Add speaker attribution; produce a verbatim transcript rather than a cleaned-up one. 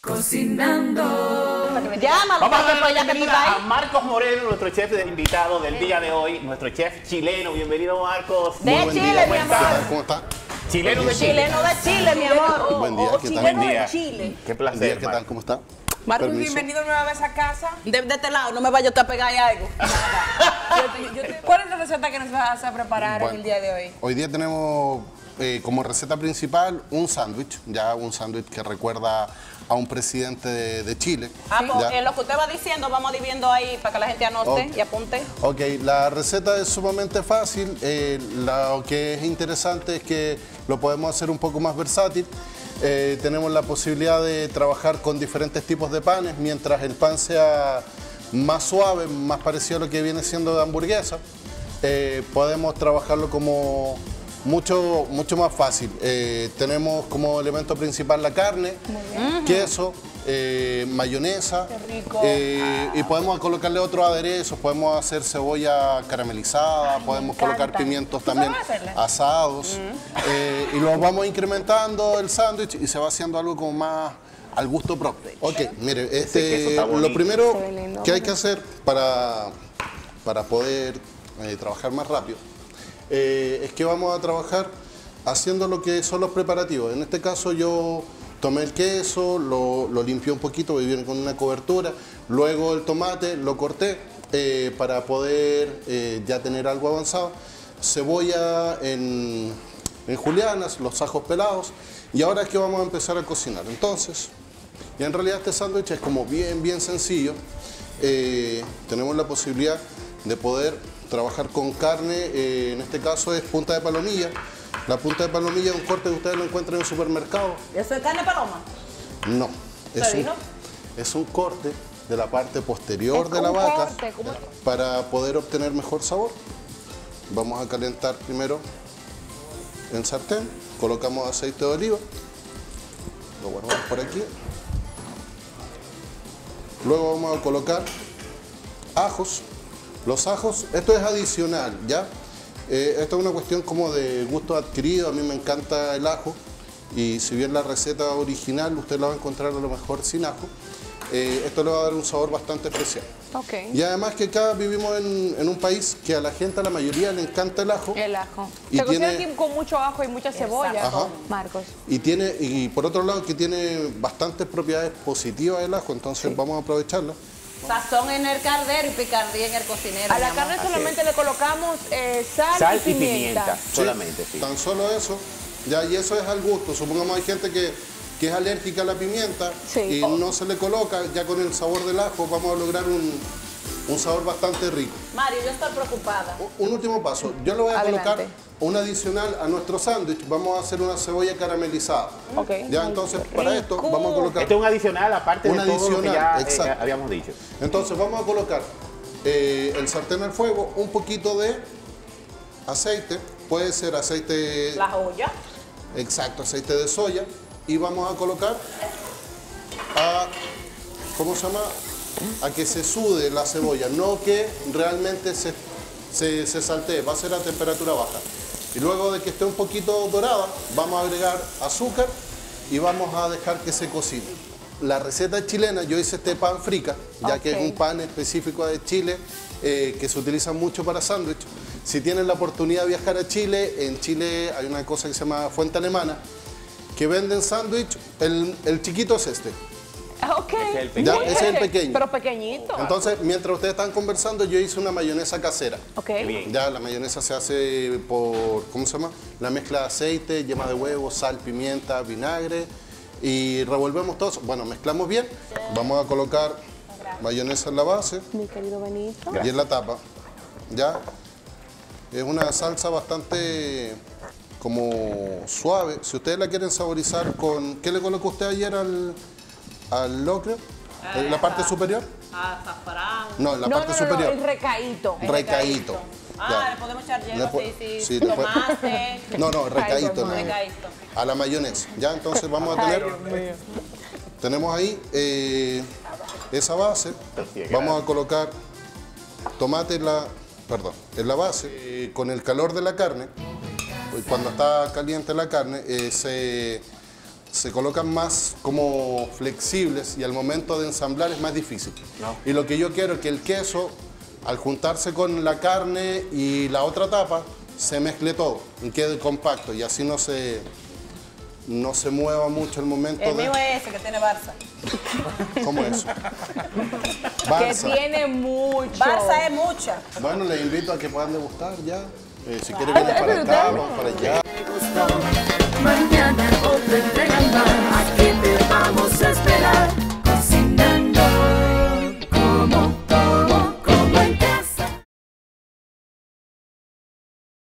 Speaker 1: Cocinando.
Speaker 2: Llámalo,
Speaker 3: Vamos a dar la
Speaker 2: ya que tú
Speaker 3: bienvenida
Speaker 2: estás
Speaker 3: a
Speaker 2: ahí.
Speaker 3: Marcos Moreno, nuestro chef de invitado del día de hoy, nuestro chef chileno. Bienvenido, Marcos.
Speaker 2: De
Speaker 4: Muy buen
Speaker 2: Chile,
Speaker 4: día,
Speaker 2: mi
Speaker 4: ¿cómo
Speaker 2: amor.
Speaker 4: está? ¿Cómo está?
Speaker 3: Chileno de Chile.
Speaker 2: Chileno de Chile, mi amor.
Speaker 4: Buen día,
Speaker 2: O
Speaker 4: ¿qué tal?
Speaker 2: chileno
Speaker 3: Buen día.
Speaker 2: de Chile.
Speaker 3: Qué
Speaker 4: Buen día,
Speaker 3: placer,
Speaker 4: ¿qué tal?
Speaker 3: Marcos.
Speaker 4: ¿Cómo está?
Speaker 5: Marcos,
Speaker 4: Permiso.
Speaker 5: bienvenido nueva vez a casa.
Speaker 2: De, de este lado, no me vaya usted a pegar ahí algo.
Speaker 5: Yo te- yo te- ¿Cuál es la receta que nos vas a preparar
Speaker 4: Bueno,
Speaker 5: en el día de hoy?
Speaker 4: Hoy día tenemos eh, como receta principal un sándwich, ya un sándwich que recuerda a un presidente de, de Chile.
Speaker 2: Ah, pues
Speaker 4: Ya.
Speaker 2: en lo que usted va diciendo, vamos dividiendo ahí para que la gente anote
Speaker 4: Ok.
Speaker 2: y apunte.
Speaker 4: Ok, la receta es sumamente fácil. eh, lo que es interesante es que lo podemos hacer un poco más versátil. Eh, tenemos la posibilidad de trabajar con diferentes tipos de panes, mientras el pan sea más suave, más parecido a lo que viene siendo de hamburguesa. eh, podemos trabajarlo como mucho, mucho más fácil. Eh, tenemos como elemento principal la carne, queso, eh, mayonesa.
Speaker 5: rico.
Speaker 4: eh, y podemos colocarle otros aderezos, podemos hacer cebolla caramelizada, podemos colocar
Speaker 5: encanta.
Speaker 4: pimientos
Speaker 5: ¿Tú
Speaker 4: también
Speaker 5: sabes hacerla?
Speaker 4: asados. eh, y lo vamos incrementando el sándwich y se va haciendo algo como más al gusto propio. Ok, mire,
Speaker 3: queso
Speaker 4: este,
Speaker 3: está bonito.
Speaker 4: lo primero
Speaker 5: Se ve lindo.
Speaker 4: que hay que hacer para, para poder eh, trabajar más rápido eh, es que vamos a trabajar haciendo lo que son los preparativos. En este caso yo tomé el queso, lo, lo limpié un poquito, porque viene con una cobertura, luego el tomate lo corté eh, para poder eh, ya tener algo avanzado, cebolla en, en julianas, los ajos pelados, y ahora es que vamos a empezar a cocinar. Entonces, y en realidad este sándwich es como bien, bien sencillo. Eh, tenemos la posibilidad de poder trabajar con carne, eh, en este caso es punta de palomilla. La punta de palomilla es un corte que ustedes lo encuentran en el supermercado.
Speaker 2: ¿Eso es carne paloma?
Speaker 4: No, es
Speaker 2: ¿Te
Speaker 4: un,
Speaker 2: dijo?
Speaker 4: es un corte de la parte posterior
Speaker 5: Es
Speaker 4: de la
Speaker 5: un
Speaker 4: vaca
Speaker 5: corte, ¿cómo?
Speaker 4: para poder obtener mejor sabor. Vamos a calentar primero en sartén, colocamos aceite de oliva, lo guardamos por aquí. Luego vamos a colocar ajos. Los ajos, esto es adicional, ¿ya? Eh, esto es una cuestión como de gusto adquirido, a mí me encanta el ajo y si bien la receta original usted la va a encontrar a lo mejor sin ajo, eh, esto le va a dar un sabor bastante especial.
Speaker 5: Ok.
Speaker 4: Y además que acá vivimos en, en un país que a la gente, a la mayoría le encanta el ajo
Speaker 5: El ajo.
Speaker 4: Y
Speaker 5: Se cocina
Speaker 4: tiene-
Speaker 5: aquí con mucho ajo y mucha cebolla,
Speaker 4: Ajá.
Speaker 5: Marcos.
Speaker 4: y tiene y por otro lado que tiene bastantes propiedades positivas el ajo, entonces vamos a aprovecharla.
Speaker 2: Sazón en el caldero y picardía en el cocinero.
Speaker 5: A la
Speaker 2: mi amor.
Speaker 5: carne solamente le colocamos eh, sal,
Speaker 3: Sal
Speaker 5: y pimienta.
Speaker 4: Sí,
Speaker 3: solamente, sí.
Speaker 4: Tan solo eso, ya, y eso es al gusto. Supongamos hay gente que, que es alérgica a la pimienta
Speaker 5: Sí.
Speaker 4: y no se le coloca, ya con el sabor del ajo vamos a lograr un, un sabor bastante rico.
Speaker 2: Mario, yo estoy preocupada.
Speaker 4: Un último paso, yo le voy a
Speaker 5: Adelante.
Speaker 4: colocar un adicional a nuestro sándwich, vamos a hacer una cebolla caramelizada.
Speaker 5: Ok.
Speaker 4: Ya entonces para esto vamos a colocar...
Speaker 3: Este es un adicional, aparte
Speaker 4: Un
Speaker 3: de todo lo que
Speaker 4: adicional,
Speaker 3: ya eh,
Speaker 4: exacto.
Speaker 3: habíamos dicho.
Speaker 4: Entonces vamos a colocar eh, el sartén al fuego, un poquito de aceite, puede ser aceite,
Speaker 2: La joya.
Speaker 4: exacto, aceite de soya, y vamos a colocar a, ¿cómo se llama? A que se sude la cebolla, no que realmente se, se, se saltee, va a ser a temperatura baja. Y luego de que esté un poquito dorada, vamos a agregar azúcar y vamos a dejar que se cocine. La receta chilena, yo hice este pan frica, ya que es
Speaker 5: Ok.
Speaker 4: un pan específico de Chile eh, que se utiliza mucho para sándwich. Si tienen la oportunidad de viajar a Chile, en Chile hay una cosa que se llama Fuente Alemana, que venden sándwich, el, el chiquito es este.
Speaker 5: Ah, ok.
Speaker 3: Ese es el
Speaker 5: Muy
Speaker 3: pequeño.
Speaker 4: Ya, ese es el
Speaker 5: bien,
Speaker 4: pequeño.
Speaker 5: Pero pequeñito.
Speaker 4: Entonces, mientras ustedes están conversando, yo hice una mayonesa casera.
Speaker 5: Ok.
Speaker 3: Bien.
Speaker 4: Ya la mayonesa se hace por, ¿cómo se llama? La mezcla de aceite, yema de huevo, sal, pimienta, vinagre y revolvemos todo. Bueno, mezclamos bien. Vamos a colocar mayonesa en la base
Speaker 5: Mi querido Benito.
Speaker 4: y en la tapa. Ya. Es una salsa bastante como suave. Si ustedes la quieren saborizar con... ¿Qué le colocó usted ayer al, al locro? ¿En la parte superior?
Speaker 2: Azafrán.
Speaker 4: No, en la
Speaker 5: No,
Speaker 4: parte
Speaker 5: no, no, no,
Speaker 4: superior.
Speaker 5: el recaíto.
Speaker 4: Recaíto.
Speaker 2: Ah,
Speaker 4: Ya.
Speaker 2: le podemos echar
Speaker 4: Le
Speaker 2: hielo,
Speaker 4: po-
Speaker 2: sí, sí.
Speaker 4: sí, le po-
Speaker 2: Tomate.
Speaker 4: No, no, recaíto.
Speaker 5: Ay,
Speaker 4: nada más.
Speaker 2: Recaíto.
Speaker 4: A la mayonesa. Ya, entonces vamos a tener... Tenemos ahí eh, esa base. Vamos a colocar tomate en la... Perdón, en la base. Eh, con el calor de la carne, pues, cuando está caliente la carne, eh, se, se colocan más como flexibles y al momento de ensamblar es más difícil.
Speaker 3: No.
Speaker 4: Y lo que yo quiero es que el queso, al juntarse con la carne y la otra tapa, se mezcle todo y quede compacto y así no se, no se mueva mucho el momento
Speaker 5: El
Speaker 4: de...
Speaker 5: mío es ese que tiene Barça.
Speaker 4: ¿Cómo es eso?
Speaker 5: Que
Speaker 4: Barça.
Speaker 5: tiene mucho.
Speaker 2: Barça es mucha.
Speaker 4: Bueno, les invito a que puedan degustar ya. Eh, si quieren
Speaker 5: Ay,
Speaker 4: venir para
Speaker 5: pero
Speaker 4: acá,
Speaker 5: usted-
Speaker 4: vamos para allá.
Speaker 1: Mañana otra entrega más.